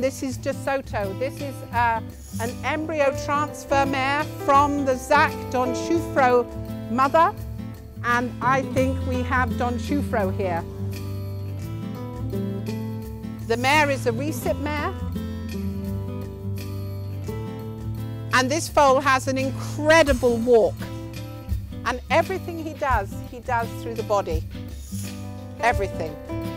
this is just Soto. This is an embryo transfer mare from the Zach Don Schufro mother, and I think we have Don Schufro here. The mare is a recip mare, and this foal has an incredible walk, and everything he does through the body, everything.